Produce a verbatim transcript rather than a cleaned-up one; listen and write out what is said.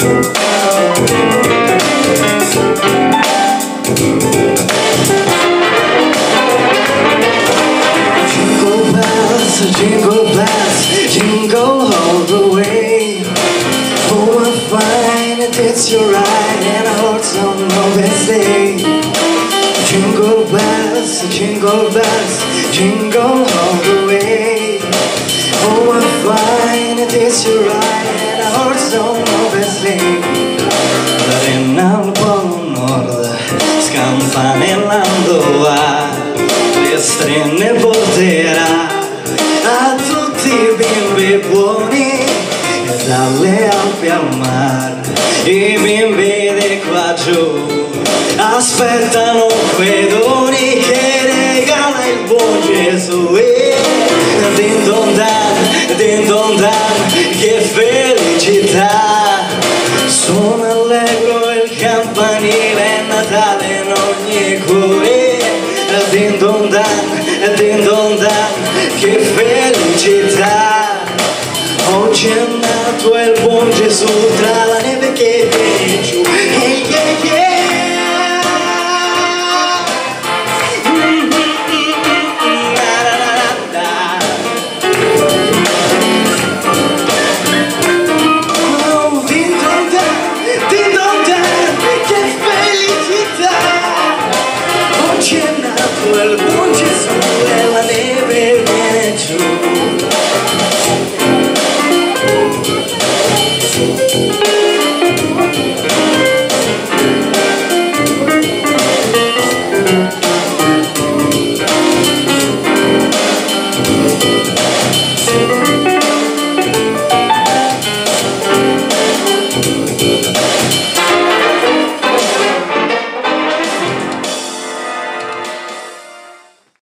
Jingle bells, jingle all the way. Oh, I find it, it's your ride, and I heard some of it say. Jingle bells, jingle bells, jingle all the way. Oh, I find it, it's your ride, and I heard some of it say. Dall'inna al polo nord, scampanellando va, le stelle porterà a tutti i bimbi buoni, e dalle Alpi al mare i bimbi di qua giù aspettano quei doni che regala il buon Gesù. E din don dan, din don dan, che felicità! Suona allegro il campanile, è Natale in ogni cuore. Din don dan, din don dan, che felicità! Oggi è nato il buon Gesù tra la neve che viene giù. Hey, yeah, yeah. Oh, din don dan, din don dan, che felicità! Oggi è nato il buon Gesù e la neve viene giù. Thank you.